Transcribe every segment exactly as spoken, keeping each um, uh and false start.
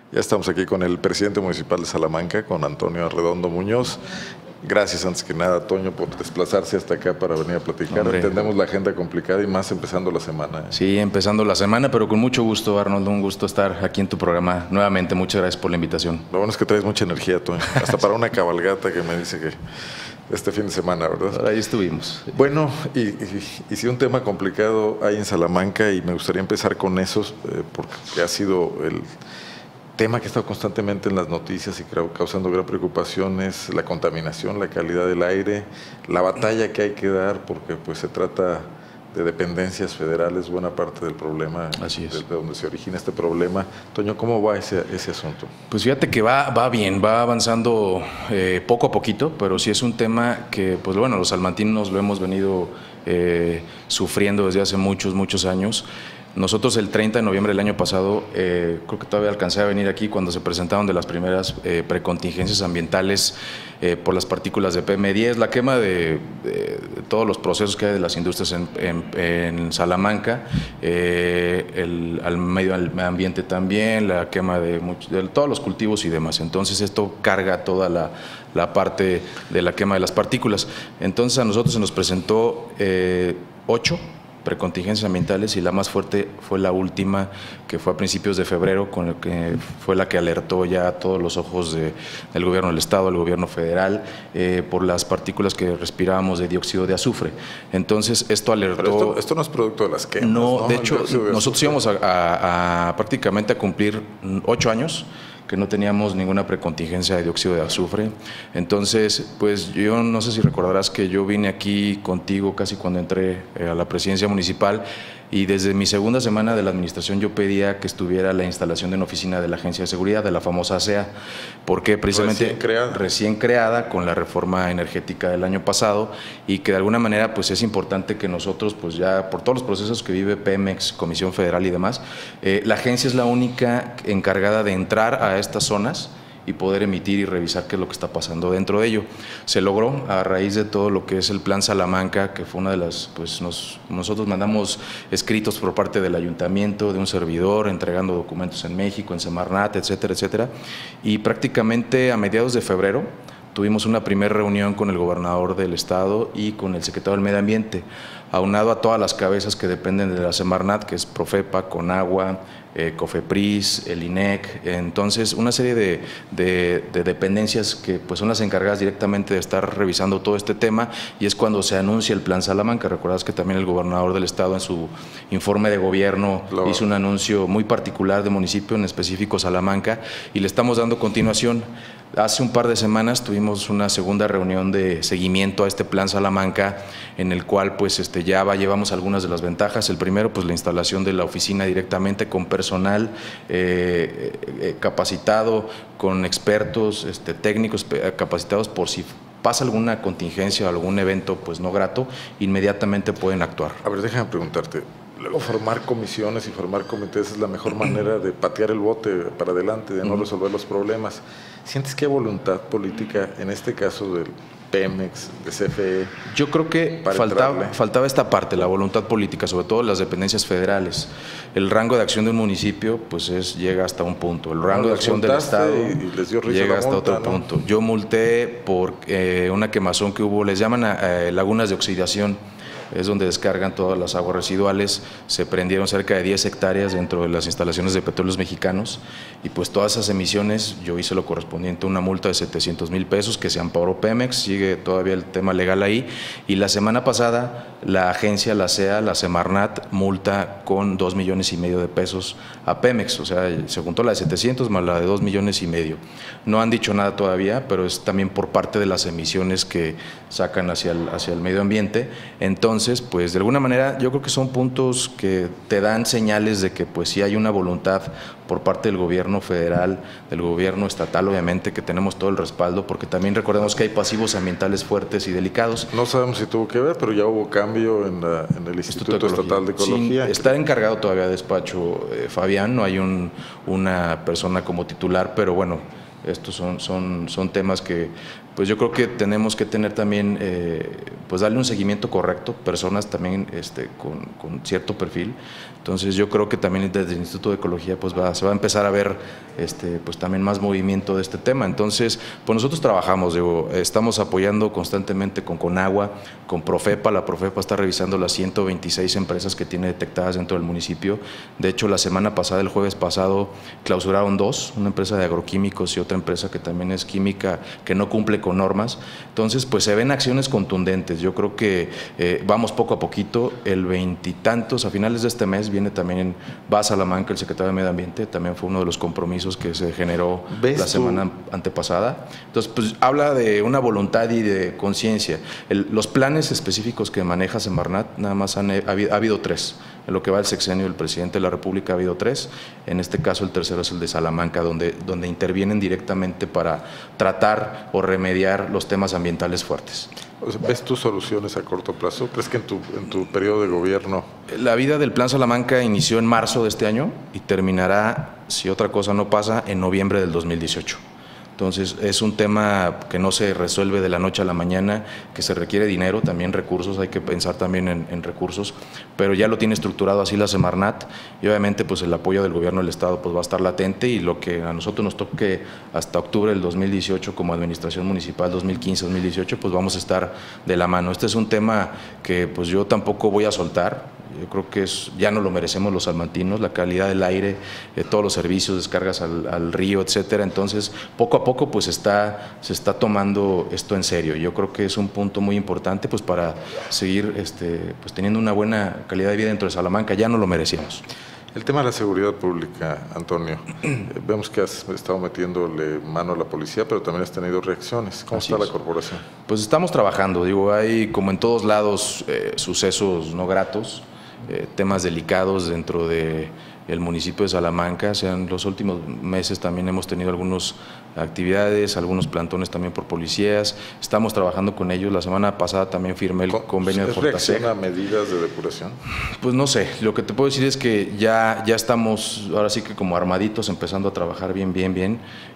Ya estamos aquí con el presidente municipal de Salamanca, con Antonio Arredondo Muñoz. Gracias, antes que nada, Toño, por desplazarse hasta acá para venir a platicar. Hombre. Entendemos la agenda complicada y más empezando la semana. Sí, empezando la semana, pero con mucho gusto, Arnoldo, un gusto estar aquí en tu programa. Nuevamente, muchas gracias por la invitación. Lo bueno es que traes mucha energía, Toño, hasta para una cabalgata que me dice que este fin de semana, ¿verdad? Por ahí estuvimos. Bueno, y, y, y si un tema complicado hay en Salamanca, y me gustaría empezar con esos, eh, porque ha sido el tema que ha estado constantemente en las noticias y creo causando gran preocupación, es la contaminación, la calidad del aire, la batalla que hay que dar, porque pues se trata de dependencias federales, buena parte del problema. Así es. De donde se origina este problema. Toño, ¿cómo va ese, ese asunto? Pues fíjate que va, va bien, va avanzando eh, poco a poquito, pero sí es un tema que, pues bueno, los salmantinos lo hemos venido eh, sufriendo desde hace muchos, muchos años. Nosotros el treinta de noviembre del año pasado, eh, creo que todavía alcancé a venir aquí cuando se presentaron de las primeras eh, precontingencias ambientales eh, por las partículas de P M diez, la quema de, de, de todos los procesos que hay de las industrias en, en, en Salamanca, eh, el al medio ambiente también, la quema de, muchos, de todos los cultivos y demás. Entonces esto carga toda la, la parte de la quema de las partículas. Entonces a nosotros se nos presentó eh, ocho precontingencias ambientales y la más fuerte fue la última, que fue a principios de febrero, con el que fue la que alertó ya a todos los ojos de, del gobierno del estado, del gobierno federal, eh, por las partículas que respirábamos de dióxido de azufre. Entonces esto alertó. Pero esto, esto no es producto de las quemas, no, ¿no? De hecho, de nosotros íbamos a, a, a prácticamente a cumplir ocho años que no teníamos ninguna precontingencia de dióxido de azufre. Entonces, pues yo no sé si recordarás que yo vine aquí contigo casi cuando entré a la presidencia municipal, y desde mi segunda semana de la administración yo pedía que estuviera la instalación de una oficina de la Agencia de Seguridad, de la famosa A S E A, porque precisamente recién creada. recién creada con la reforma energética del año pasado, y que de alguna manera pues es importante que nosotros, pues ya por todos los procesos que vive Pemex, Comisión Federal y demás, eh, la agencia es la única encargada de entrar a estas zonas y poder emitir y revisar qué es lo que está pasando dentro de ello. Se logró a raíz de todo lo que es el Plan Salamanca, que fue una de las, pues nos, nosotros mandamos escritos por parte del ayuntamiento, de un servidor, entregando documentos en México, en Semarnat, etcétera, etcétera, y prácticamente a mediados de febrero tuvimos una primera reunión con el gobernador del estado y con el secretario del Medio Ambiente, aunado a todas las cabezas que dependen de la Semarnat, que es Profepa, Conagua, eh, Cofepris, el I N E C. Entonces, una serie de, de, de dependencias que pues son las encargadas directamente de estar revisando todo este tema, y es cuando se anuncia el Plan Salamanca. Recuerdas que también el gobernador del estado en su informe de gobierno claro. hizo un anuncio muy particular de municipio, en específico Salamanca, y le estamos dando continuación. Hace un par de semanas tuvimos una segunda reunión de seguimiento a este Plan Salamanca, en el cual pues este, ya va, llevamos algunas de las ventajas. El primero, pues la instalación de la oficina directamente con personal eh, eh, capacitado, con expertos, este, técnicos capacitados, por si pasa alguna contingencia o algún evento pues no grato, inmediatamente pueden actuar. A ver, déjame preguntarte. Luego, formar comisiones y formar comités es la mejor manera de patear el bote para adelante, de no uh-huh. resolver los problemas. ¿Sientes que hay voluntad política, en este caso del Pemex, de C F E? Yo creo que faltaba, faltaba esta parte, la voluntad política, sobre todo las dependencias federales. El rango de acción de un municipio pues es, llega hasta un punto, el rango no, de acción del Estado y les dio llega hasta multa, otro ¿no? punto. Yo multé por eh, una quemazón que hubo, les llaman eh, lagunas de oxidación, es donde descargan todas las aguas residuales. Se prendieron cerca de diez hectáreas dentro de las instalaciones de Petróleos Mexicanos, y pues todas esas emisiones, yo hice lo correspondiente, una multa de setecientos mil pesos que se amparó Pemex, sigue todavía el tema legal ahí, y la semana pasada la agencia, la S E A, la Semarnat, multa con dos millones y medio de pesos a Pemex, o sea, se juntó la de setecientos más la de dos millones y medio. No han dicho nada todavía, pero es también por parte de las emisiones que sacan hacia el, hacia el medio ambiente. Entonces, Entonces, pues de alguna manera yo creo que son puntos que te dan señales de que pues sí hay una voluntad por parte del gobierno federal, del gobierno estatal, obviamente, que tenemos todo el respaldo, porque también recordemos que hay pasivos ambientales fuertes y delicados. No sabemos si tuvo que ver, pero ya hubo cambio en, la, en el Instituto, Instituto de Estatal de Ecología. Sí, está encargado todavía de despacho eh, Fabián, no hay un, una persona como titular, pero bueno, estos son, son, son temas que pues yo creo que tenemos que tener también, eh, pues darle un seguimiento correcto, personas también este, con, con cierto perfil. Entonces yo creo que también desde el Instituto de Ecología pues va, se va a empezar a ver este, pues también más movimiento de este tema. Entonces, pues nosotros trabajamos, digo, estamos apoyando constantemente con Conagua, con Profepa. La Profepa está revisando las ciento veintiséis empresas que tiene detectadas dentro del municipio. De hecho, la semana pasada, el jueves pasado, clausuraron dos, una empresa de agroquímicos y otra empresa que también es química, que no cumple con normas. Entonces, pues se ven acciones contundentes. Yo creo que eh, vamos poco a poquito, el veintitantos, a finales de este mes, viene también, va a Salamanca el secretario de Medio Ambiente, también fue uno de los compromisos que se generó la semana tú? antepasada. Entonces, pues habla de una voluntad y de conciencia. Los planes específicos que maneja Semarnat, nada más han, ha, habido, ha habido tres. En lo que va el sexenio del presidente de la República ha habido tres. En este caso, el tercero es el de Salamanca, donde, donde intervienen directamente para tratar o remediar los temas ambientales fuertes. ¿Ves tus soluciones a corto plazo? ¿Crees que en tu, en tu periodo de gobierno? La vida del Plan Salamanca inició en marzo de este año y terminará, si otra cosa no pasa, en noviembre del dos mil dieciocho. Entonces, es un tema que no se resuelve de la noche a la mañana, que se requiere dinero, también recursos, hay que pensar también en, en recursos, pero ya lo tiene estructurado así la Semarnat y obviamente pues el apoyo del gobierno del Estado pues va a estar latente y lo que a nosotros nos toque hasta octubre del dos mil dieciocho como administración municipal, dos mil quince, dos mil dieciocho, pues vamos a estar de la mano. Este es un tema que pues yo tampoco voy a soltar. Yo creo que es, ya no lo merecemos los salmantinos, la calidad del aire, eh, todos los servicios, descargas al, al río, etcétera. Entonces, poco a poco pues está, se está tomando esto en serio. Yo creo que es un punto muy importante pues para seguir este, pues, teniendo una buena calidad de vida dentro de Salamanca. Ya no lo merecíamos. El tema de la seguridad pública, Antonio, eh, vemos que has estado metiéndole mano a la policía, pero también has tenido reacciones. ¿Cómo Así está es. la corporación? Pues estamos trabajando, digo, hay como en todos lados eh, sucesos no gratos, eh, temas delicados dentro de el municipio de Salamanca. O sea, en los últimos meses también hemos tenido algunas actividades, algunos plantones también por policías. Estamos trabajando con ellos. La semana pasada también firmé el convenio de Fortaseg. ¿Es reacción a medidas de depuración? Pues no sé, lo que te puedo decir es que ya, ya estamos, ahora sí que como armaditos, empezando a trabajar bien, bien, bien.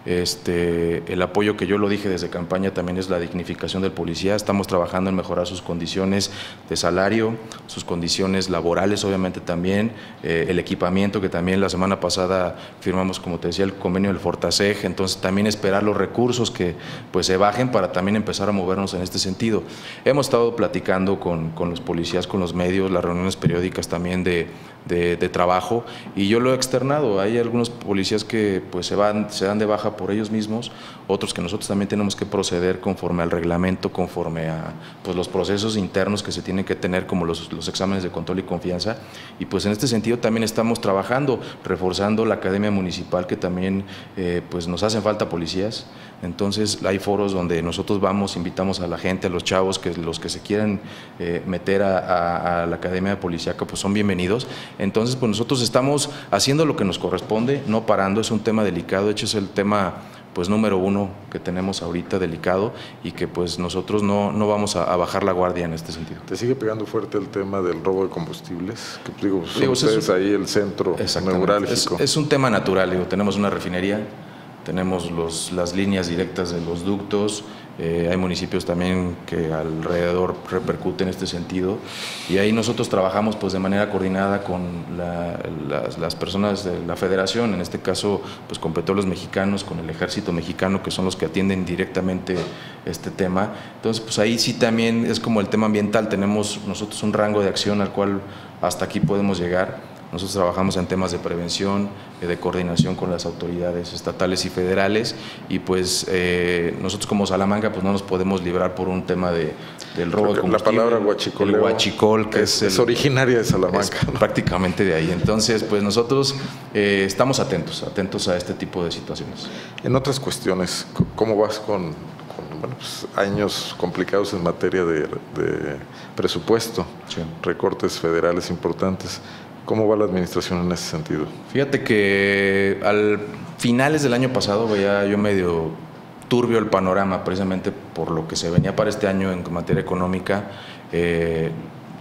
Este, el apoyo que yo lo dije desde campaña también es la dignificación del policía. Estamos trabajando en mejorar sus condiciones de salario, sus condiciones laborales obviamente también, eh, el equipamiento que también la semana pasada firmamos, como te decía, el convenio del Fortaseg. Entonces también esperar los recursos que pues se bajen para también empezar a movernos en este sentido. Hemos estado platicando con, con los policías, con los medios, las reuniones periódicas también de, de, de trabajo, y yo lo he externado. Hay algunos policías que pues se van, se dan de baja por ellos mismos, otros que nosotros también tenemos que proceder conforme al reglamento, conforme a pues los procesos internos que se tienen que tener, como los, los exámenes de control y confianza, y pues en este sentido también estamos trabajando, reforzando la academia municipal, que también eh, pues nos hacen falta policías. Entonces hay foros donde nosotros vamos, invitamos a la gente, a los chavos, que los que se quieran eh, meter a, a, a la academia policíaca pues son bienvenidos. Entonces pues nosotros estamos haciendo lo que nos corresponde, no parando. Es un tema delicado, de hecho es el tema pues número uno que tenemos ahorita delicado, y que pues nosotros no, no vamos a, a bajar la guardia en este sentido. ¿Te sigue pegando fuerte el tema del robo de combustibles? Que, digo, son digo, ustedes un, ahí el centro neurálgico. Es, es un tema natural, digo, tenemos una refinería, tenemos los, las líneas directas de los ductos, eh, hay municipios también que alrededor repercuten en este sentido, y ahí nosotros trabajamos pues de manera coordinada con la, las, las personas de la federación, en este caso pues con Petróleos Mexicanos, con el Ejército Mexicano, que son los que atienden directamente este tema. Entonces pues ahí sí también es como el tema ambiental, tenemos nosotros un rango de acción al cual hasta aquí podemos llegar. Nosotros trabajamos en temas de prevención, de coordinación con las autoridades estatales y federales, y pues eh, nosotros como Salamanca pues no nos podemos librar por un tema de, del robo de combustible. La palabra huachicoleo, el huachicol, que es, es, el, es originaria de Salamanca. Es, ¿no? Prácticamente de ahí. Entonces pues nosotros eh, estamos atentos, atentos a este tipo de situaciones. En otras cuestiones, ¿cómo vas con, con bueno, pues, años complicados en materia de, de presupuesto? Sí. Recortes federales importantes. ¿Cómo va la administración en ese sentido? Fíjate que al finales del año pasado veía yo medio turbio el panorama, precisamente por lo que se venía para este año en materia económica. Eh,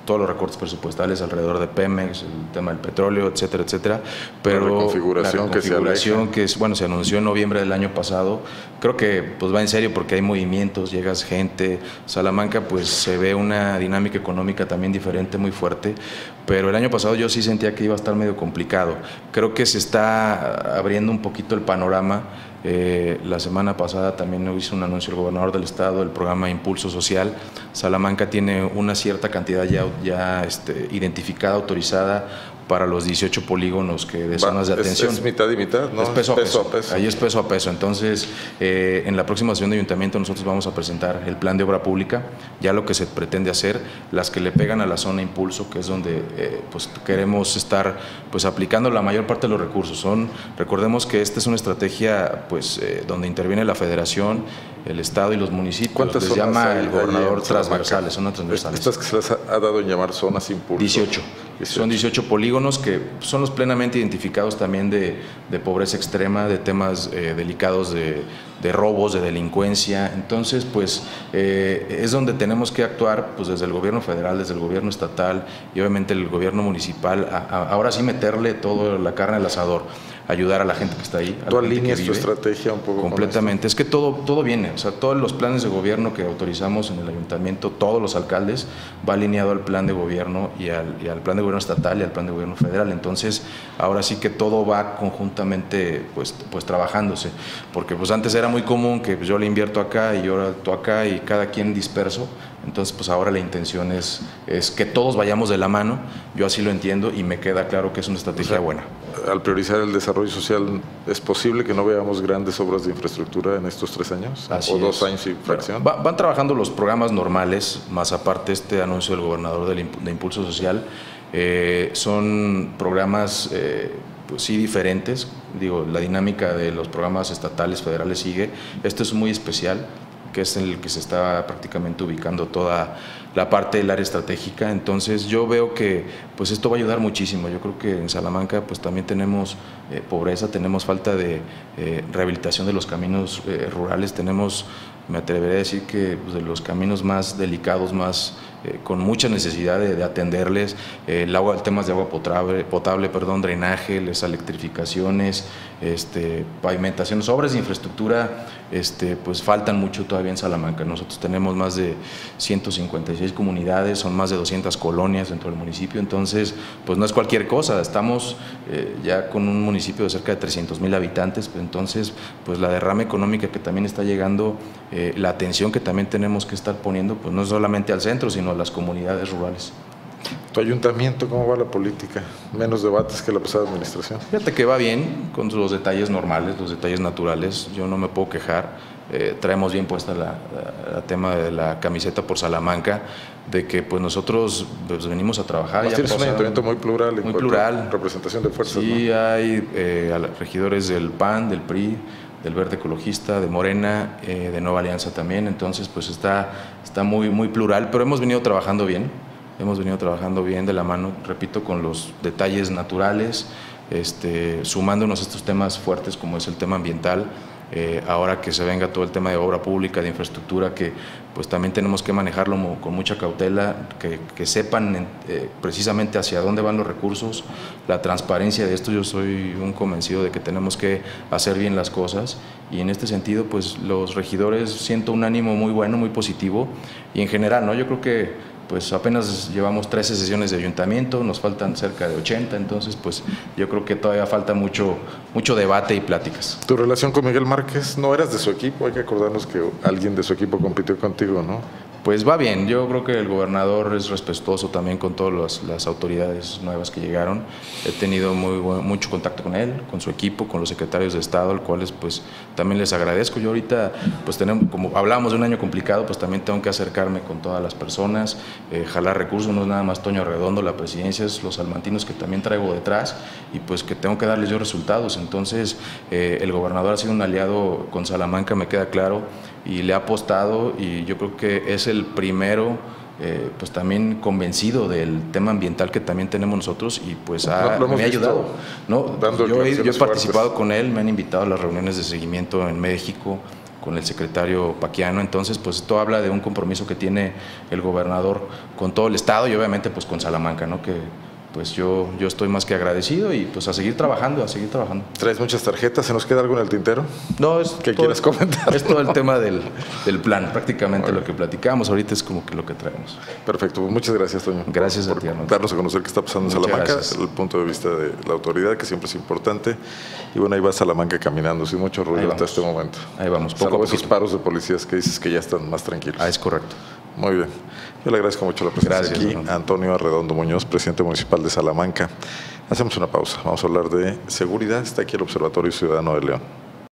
todos los recortes presupuestales alrededor de Pemex, el tema del petróleo, etcétera, etcétera. Pero la reconfiguración, la reconfiguración que, se que es, bueno, se anunció en noviembre del año pasado, creo que pues va en serio porque hay movimientos, llegas gente. Salamanca pues se ve una dinámica económica también diferente, muy fuerte, pero el año pasado yo sí sentía que iba a estar medio complicado. Creo que se está abriendo un poquito el panorama. Eh, la semana pasada también hizo un anuncio el gobernador del estado del programa Impulso Social. Salamanca tiene una cierta cantidad ya, ya este, identificada, autorizada para los dieciocho polígonos que de zonas de atención. Es, es mitad y mitad, ¿no? Es peso, peso a peso. a peso. Ahí es peso a peso. Entonces, eh, en la próxima sesión de ayuntamiento nosotros vamos a presentar el plan de obra pública, ya lo que se pretende hacer, las que le pegan a la zona Impulso, que es donde eh, pues, queremos estar pues, aplicando la mayor parte de los recursos. Son, recordemos que esta es una estrategia pues, eh, donde interviene la federación, el estado y los municipios. ¿Cuántas les zonas llama hay el gobernador en transversales, son transversales. Estas que se les ha, ha dado en llamar zonas Impulso. dieciocho. dieciocho. Son dieciocho polígonos que son los plenamente identificados también de, de pobreza extrema, de temas eh, delicados de, de robos, de delincuencia. Entonces, pues eh, es donde tenemos que actuar pues desde el gobierno federal, desde el gobierno estatal y obviamente el gobierno municipal, a, a, ahora sí meterle toda la carne al asador, ayudar a la gente que está ahí. ¿Tú alineas tu estrategia un poco? Completamente. Es que todo, todo viene, o sea, todos los planes de gobierno que autorizamos en el ayuntamiento, todos los alcaldes, va alineado al plan de gobierno y al, y al plan de gobierno estatal y al plan de gobierno federal. Entonces, ahora sí que todo va conjuntamente pues, pues trabajándose, porque pues antes era muy común que pues, yo le invierto acá y yo tú acá y cada quien disperso. Entonces, pues ahora la intención es, es que todos vayamos de la mano, yo así lo entiendo y me queda claro que es una estrategia o sea, buena. Al priorizar el desarrollo social, ¿es posible que no veamos grandes obras de infraestructura en estos tres años? Así ¿O es. dos años y fracción? Va, van trabajando los programas normales, más aparte este anuncio del gobernador del, de Impulso Social, eh, son programas eh, pues sí diferentes, digo, la dinámica de los programas estatales, federales sigue, este es muy especial, que es en el que se está prácticamente ubicando toda la parte del área estratégica. Entonces yo veo que pues esto va a ayudar muchísimo. Yo creo que en Salamanca pues también tenemos eh, pobreza, tenemos falta de eh, rehabilitación de los caminos eh, rurales, tenemos, me atreveré a decir que pues, de los caminos más delicados, más eh, con mucha necesidad de, de atenderles, eh, el agua, temas de agua potable, potable perdón, drenaje, las electrificaciones, este, pavimentaciones, obras de infraestructura, este, pues faltan mucho todavía en Salamanca. Nosotros tenemos más de ciento cincuenta y seis comunidades, son más de doscientas colonias dentro del municipio, entonces pues no es cualquier cosa, estamos eh, ya con un municipio de cerca de trescientos mil habitantes, pues, entonces pues la derrama económica que también está llegando, eh, la atención que también tenemos que estar poniendo, pues no solamente al centro, sino a las comunidades rurales. ¿Tu ayuntamiento cómo va la política? ¿Menos debates que la pasada administración? Fíjate que va bien, con los detalles normales, los detalles naturales, yo no me puedo quejar. Eh, traemos bien puesta la, la, la tema de la camiseta por Salamanca, de que pues nosotros pues, venimos a trabajar. Tienes un ayuntamiento muy plural, en muy plural, representación de fuerzas. Sí, ¿no? hay eh, regidores del P A N, del P R I, del Verde Ecologista, de Morena, eh, de Nueva Alianza también, entonces pues está, está muy, muy plural, pero hemos venido trabajando bien, hemos venido trabajando bien de la mano, repito, con los detalles naturales, este, sumándonos a estos temas fuertes como es el tema ambiental. Eh, ahora que se venga todo el tema de obra pública, de infraestructura, que pues también tenemos que manejarlo con mucha cautela, que, que sepan eh, precisamente hacia dónde van los recursos, la transparencia de esto. Yo soy un convencido de que tenemos que hacer bien las cosas y en este sentido pues los regidores siento un ánimo muy bueno, muy positivo y en general, ¿no? Yo creo que pues apenas llevamos trece sesiones de ayuntamiento, nos faltan cerca de ochenta, entonces pues yo creo que todavía falta mucho, mucho debate y pláticas. ¿Tu relación con Miguel Márquez? No eras de su equipo, hay que acordarnos que alguien de su equipo compitió contigo, ¿no? Pues va bien, yo creo que el gobernador es respetuoso también con todas las, las autoridades nuevas que llegaron. He tenido muy, mucho contacto con él, con su equipo, con los secretarios de Estado, al cuales pues también les agradezco. Yo ahorita, pues tenemos, como hablábamos de un año complicado, pues también tengo que acercarme con todas las personas, eh, jalar recursos, no es nada más Toño Redondo, la presidencia, es los salmantinos que también traigo detrás y pues que tengo que darles yo resultados. Entonces, eh, el gobernador ha sido un aliado con Salamanca, me queda claro, y le ha apostado y yo creo que es el primero eh, pues también convencido del tema ambiental que también tenemos nosotros y pues ha, no, me ha ayudado, ¿no? Yo, he, yo he participado fuertes. con él, me han invitado a las reuniones de seguimiento en México, con el secretario Paquiano. Entonces, pues esto habla de un compromiso que tiene el gobernador con todo el estado y obviamente pues con Salamanca, ¿no? Que pues yo, yo estoy más que agradecido y pues a seguir trabajando, a seguir trabajando. ¿Traes muchas tarjetas? ¿Se nos queda algo en el tintero? No, es ¿Qué quieres comentar? Es todo el tema del, del plan, prácticamente bueno. Lo que platicamos ahorita es como que lo que traemos. Perfecto, pues muchas gracias, Toño. Gracias por, a ti, por darnos a conocer qué está pasando en Salamanca, el punto de vista de la autoridad, que siempre es importante. Y bueno, ahí va Salamanca caminando, sin mucho ruido hasta este momento. Ahí vamos, poco Salvo a esos paros de policías que dices que ya están más tranquilos. Ah, es correcto. Muy bien. Yo le agradezco mucho la presencia Gracias, aquí. Fernando. Antonio Arredondo Muñoz, presidente municipal de Salamanca. Hacemos una pausa. Vamos a hablar de seguridad. Está aquí el Observatorio Ciudadano de León.